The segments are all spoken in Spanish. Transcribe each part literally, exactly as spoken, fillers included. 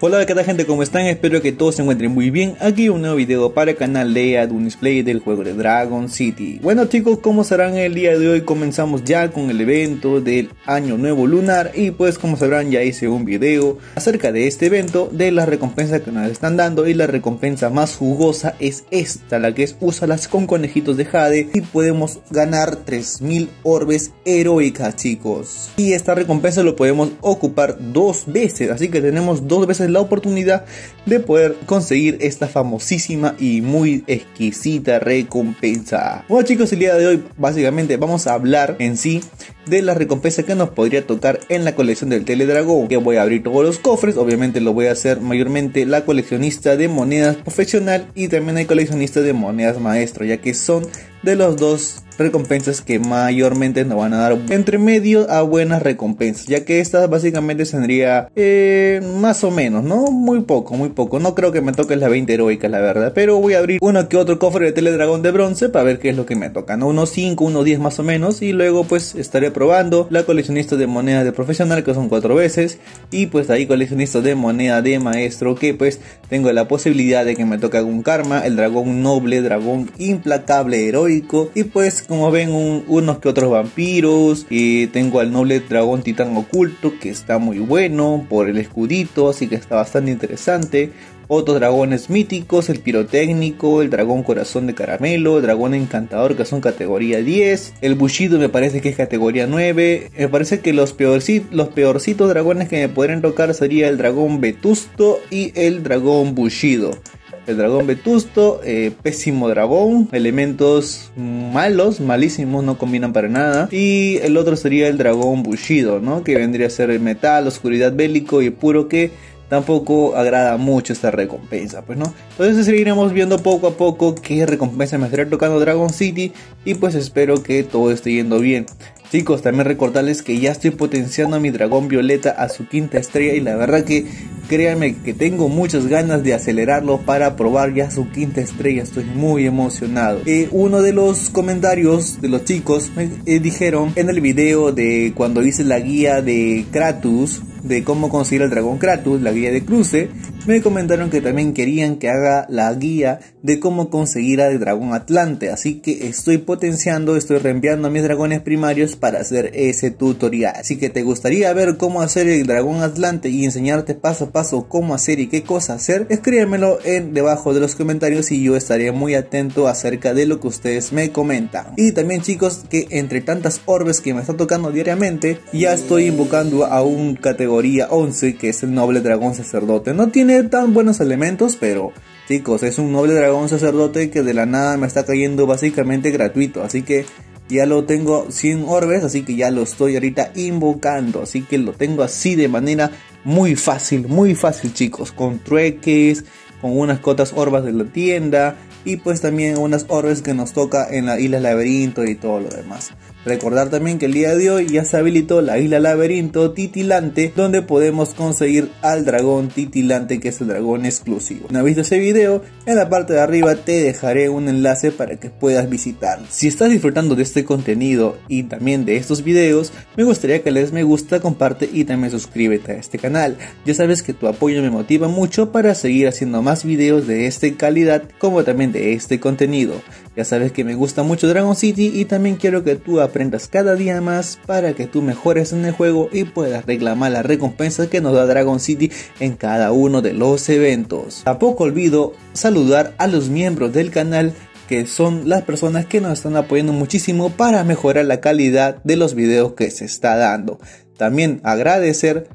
Hola, ¿qué tal gente? ¿Cómo están? Espero que todos se encuentren muy bien. Aquí un nuevo video para el canal de un display del juego de Dragon City. Bueno chicos, como sabrán, el día de hoy comenzamos ya con el evento del año nuevo lunar. Y pues como sabrán, ya hice un video acerca de este evento, de las recompensas que nos están dando. Y la recompensa más jugosa es esta, la que es úsalas con conejitos de Jade. Y podemos ganar tres mil orbes heroicas, chicos. Y esta recompensa lo podemos ocupar dos veces, así que tenemos dos veces la oportunidad de poder conseguir esta famosísima y muy exquisita recompensa. Bueno chicos, el día de hoy básicamente vamos a hablar en sí de la recompensa que nos podría tocar en la colección del Teledragón, que voy a abrir todos los cofres. Obviamente lo voy a hacer mayormente la coleccionista de monedas profesional, y también hay coleccionista de monedas maestro, ya que son de los dos recompensas que mayormente nos van a dar entre medio a buenas recompensas, ya que esta básicamente tendría eh, más o menos, no muy poco, muy poco. No creo que me toque la veinte heroica, la verdad, pero voy a abrir uno que otro cofre de Teledragón de bronce para ver qué es lo que me toca, ¿no? Unos cinco, unos diez más o menos, y luego pues estaré probando la coleccionista de monedas de profesional, que son cuatro veces, y pues ahí coleccionista de moneda de maestro, que pues tengo la posibilidad de que me toque algún karma, el dragón noble, dragón implacable heroico, y pues como ven un, unos que otros vampiros. Y tengo al noble dragón titán oculto, que está muy bueno por el escudito, así que está bastante interesante. Otros dragones míticos, el pirotécnico, el dragón corazón de caramelo, el dragón encantador, que son categoría diez. El bushido me parece que es categoría nueve. Me parece que los peorcitos, los peorcitos dragones que me podrían tocar sería el dragón vetusto y el dragón bushido. El dragón vetusto, eh, pésimo dragón, elementos malos, malísimos, no combinan para nada. Y el otro sería el dragón bushido, ¿no? Que vendría a ser el metal, oscuridad bélico y puro, que tampoco agrada mucho esta recompensa, pues no. Entonces seguiremos viendo poco a poco qué recompensa me estará tocando Dragon City, y pues espero que todo esté yendo bien. Chicos, también recordarles que ya estoy potenciando a mi dragón violeta a su quinta estrella, y la verdad que créanme que tengo muchas ganas de acelerarlo para probar ya su quinta estrella. Estoy muy emocionado. Eh, uno de los comentarios de los chicos me eh, dijeron en el video de cuando hice la guía de Kratos, de cómo conseguir el dragón Kratos, la guía de cruce, me comentaron que también querían que haga la guía de cómo conseguir al dragón Atlante. Así que estoy potenciando, estoy reenviando a mis dragones primarios para hacer ese tutorial. Así que te gustaría ver cómo hacer el dragón Atlante y enseñarte paso a paso cómo hacer y qué cosa hacer, escríbemelo en debajo de los comentarios y yo estaré muy atento acerca de lo que ustedes me comentan. Y también chicos, que entre tantas orbes que me está tocando diariamente, ya estoy invocando a un categoría once, que es el noble dragón sacerdote. No tiene tan buenos elementos, pero chicos, es un noble dragón sacerdote que de la nada me está cayendo básicamente gratuito. Así que ya lo tengo cien orbes, así que ya lo estoy ahorita invocando. Así que lo tengo así de manera muy fácil, muy fácil chicos, con trueques, con unas cotas orbas de la tienda, y pues también unas orbes que nos toca en la isla laberinto y todo lo demás. Recordar también que el día de hoy ya se habilitó la isla laberinto titilante, donde podemos conseguir al dragón titilante, que es el dragón exclusivo. Si no has visto ese video, en la parte de arriba te dejaré un enlace para que puedas visitarlo. Si estás disfrutando de este contenido y también de estos videos, me gustaría que le des me gusta, comparte y también suscríbete a este canal. Ya sabes que tu apoyo me motiva mucho para seguir haciendo más videos de esta calidad, como también de este contenido. Ya sabes que me gusta mucho Dragon City, y también quiero que tú aprendas cada día más para que tú mejores en el juego y puedas reclamar las recompensas que nos da Dragon City en cada uno de los eventos. Tampoco olvido saludar a los miembros del canal, que son las personas que nos están apoyando muchísimo para mejorar la calidad de los videos que se está dando. También agradecer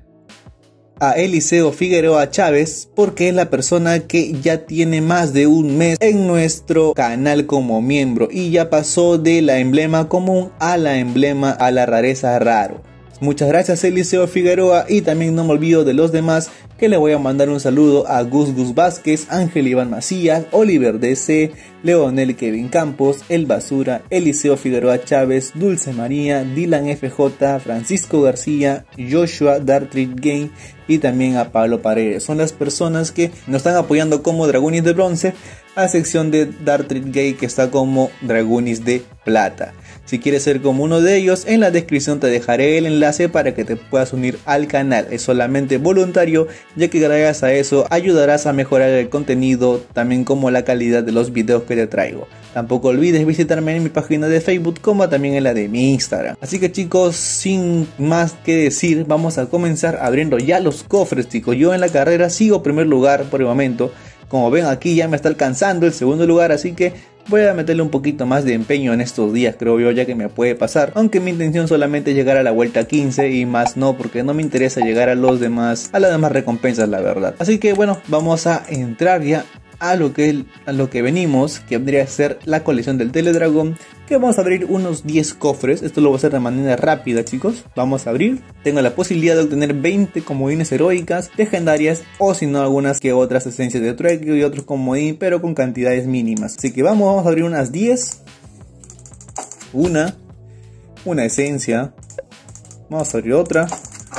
a Eliseo Figueroa Chávez, porque es la persona que ya tiene más de un mes en nuestro canal como miembro y ya pasó de la emblema común a la emblema a la rareza raro. Muchas gracias Eliseo Figueroa, y también no me olvido de los demás, que le voy a mandar un saludo a Gus Gus Vázquez, Ángel Iván Macías, Oliver D C, Leonel Kevin Campos, El Basura, Eliseo Figueroa Chávez, Dulce María, Dylan F J, Francisco García, Joshua Dartrit Game y también a Pablo Paredes. Son las personas que nos están apoyando como Dragonis de bronce, a sección de Dartrit Gay, que está como Dragonis de plata. Si quieres ser como uno de ellos, en la descripción te dejaré el enlace para que te puedas unir al canal. Es solamente voluntario, ya que gracias a eso ayudarás a mejorar el contenido, también como la calidad de los videos que te traigo. Tampoco olvides visitarme en mi página de Facebook como también en la de mi Instagram. Así que chicos, sin más que decir, vamos a comenzar abriendo ya los cofres, chicos. Yo en la carrera sigo primer lugar por el momento. Como ven aquí ya me está alcanzando el segundo lugar, así que voy a meterle un poquito más de empeño en estos días, creo yo, ya que me puede pasar. Aunque mi intención solamente es llegar a la vuelta quince y más no, porque no me interesa llegar a los demás, a las demás recompensas, la verdad. Así que bueno, vamos a entrar ya a lo que, a lo que venimos, que vendría a ser la colección del Teledragón, que vamos a abrir unos diez cofres. Esto lo voy a hacer de manera rápida, chicos. Vamos a abrir. Tengo la posibilidad de obtener veinte comodines heroicas, legendarias, o si no algunas que otras esencias de trueque y otros comodín, pero con cantidades mínimas. Así que vamos, vamos a abrir unas diez. Una, una esencia. Vamos a abrir otra.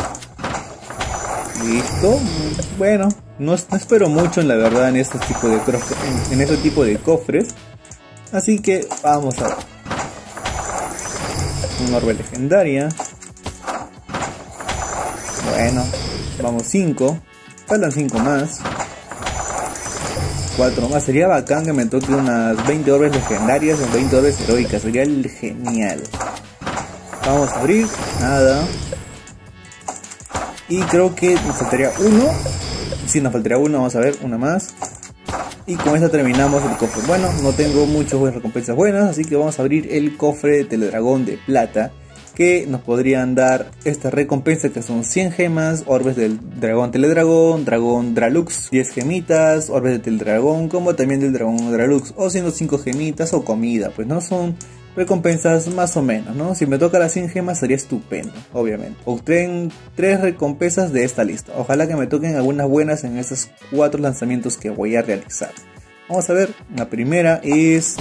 Listo. Bueno, no, no espero mucho en la verdad en este tipo de en, en este tipo de cofres. Así que vamos a ver. Una orbe legendaria. Bueno, vamos cinco. Faltan cinco más. cuatro más. Sería bacán que me toque unas veinte orbes legendarias o veinte orbes heroicas. Sería el genial. Vamos a abrir. Nada. Y creo que nos faltaría uno. Si nos faltaría uno, vamos a ver, una más. Y con esta terminamos el cofre. Bueno, no tengo muchas recompensas buenas, así que vamos a abrir el cofre de Teledragón de plata, que nos podrían dar estas recompensas, que son cien gemas, orbes del dragón Teledragón, dragón Dralux, diez gemitas, orbes de Teledragón, como también del dragón Dralux, o siendo cinco gemitas o comida. Pues no son recompensas más o menos, ¿no? Si me toca las cien gemas sería estupendo, obviamente. Obtén tres recompensas de esta lista. Ojalá que me toquen algunas buenas en estos cuatro lanzamientos que voy a realizar. Vamos a ver, la primera es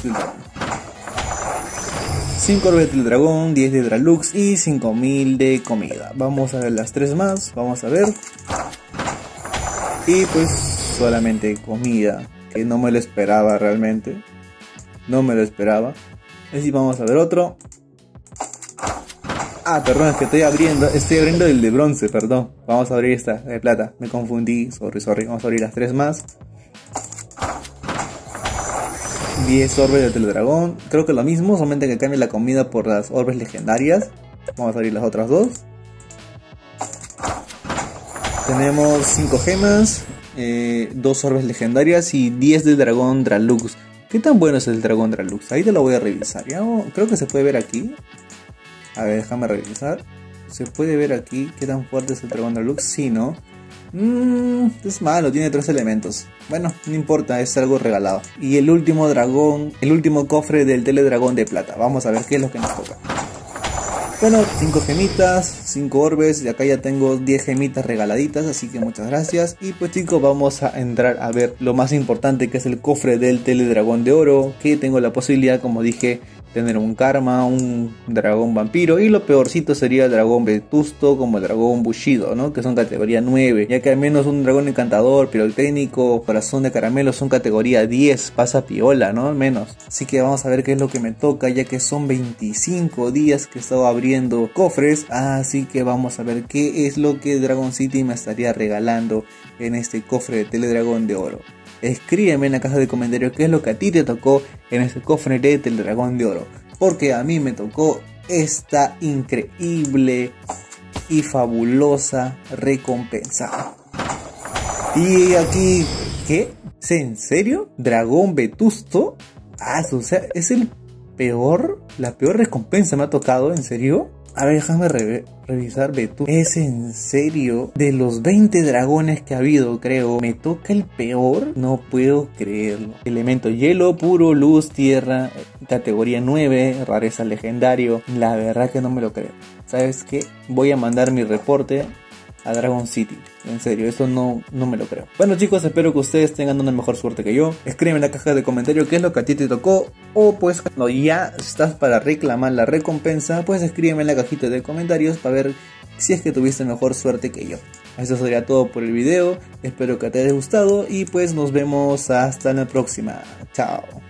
cinco orbes del dragón, diez de Dralux y cinco mil de comida. Vamos a ver las tres más, vamos a ver. Y pues solamente comida, que no me lo esperaba realmente. No me lo esperaba. Así vamos a ver otro. Ah, perdón, es que estoy abriendo, estoy abriendo el de bronce, perdón. Vamos a abrir esta de plata, me confundí, sorry, sorry. Vamos a abrir las tres más. diez orbes de Teledragón, creo que lo mismo, solamente que cambie la comida por las orbes legendarias. Vamos a abrir las otras dos. Tenemos cinco gemas, eh, dos orbes legendarias y diez del dragón Dralux. ¿Qué tan bueno es el dragón Dralux? Ahí te lo voy a revisar. ¿Ya? Creo que se puede ver aquí. A ver, déjame revisar. Se puede ver aquí qué tan fuerte es el dragón Dralux. Sí, ¿no? Mmm, es malo, tiene tres elementos. Bueno, no importa, es algo regalado. Y el último dragón, el último cofre del Teledragón de plata. Vamos a ver qué es lo que nos toca. Bueno, cinco gemitas, cinco orbes, y acá ya tengo diez gemitas regaladitas, así que muchas gracias. Y pues chicos, vamos a entrar a ver lo más importante, que es el cofre del Teledragón de oro, que tengo la posibilidad, como dije, tener un karma, un dragón vampiro, y lo peorcito sería el dragón vetusto como el dragón bushido, ¿no? Que son categoría nueve, ya que al menos un dragón encantador, pirotécnico, corazón de caramelo son categoría diez, pasa piola, ¿no? Al menos. Así que vamos a ver qué es lo que me toca, ya que son veinticinco días que he estado abriendo cofres, así que vamos a ver qué es lo que Dragon City me estaría regalando en este cofre de Teledragón de oro. Escríbeme en la caja de comentarios qué es lo que a ti te tocó en este cofre de Teledragón de oro, porque a mí me tocó esta increíble y fabulosa recompensa. Y aquí, ¿qué? ¿En serio? ¿Dragón vetusto? Ah, o sea, es el peor, la peor recompensa me ha tocado, ¿en serio? A ver, déjame re revisar Vetusto. ¿Es en serio? De los veinte dragones que ha habido, creo, ¿me toca el peor? No puedo creerlo. Elemento hielo, puro, luz, tierra, categoría nueve, rareza legendario. La verdad que no me lo creo. ¿Sabes qué? Voy a mandar mi reporte a Dragon City. En serio, eso no, no me lo creo. Bueno chicos, espero que ustedes tengan una mejor suerte que yo. Escríbeme en la caja de comentarios qué es lo que a ti te tocó. O pues cuando ya estás para reclamar la recompensa, pues escríbeme en la cajita de comentarios para ver si es que tuviste mejor suerte que yo. Eso sería todo por el video. Espero que te haya gustado y pues nos vemos hasta la próxima. Chao.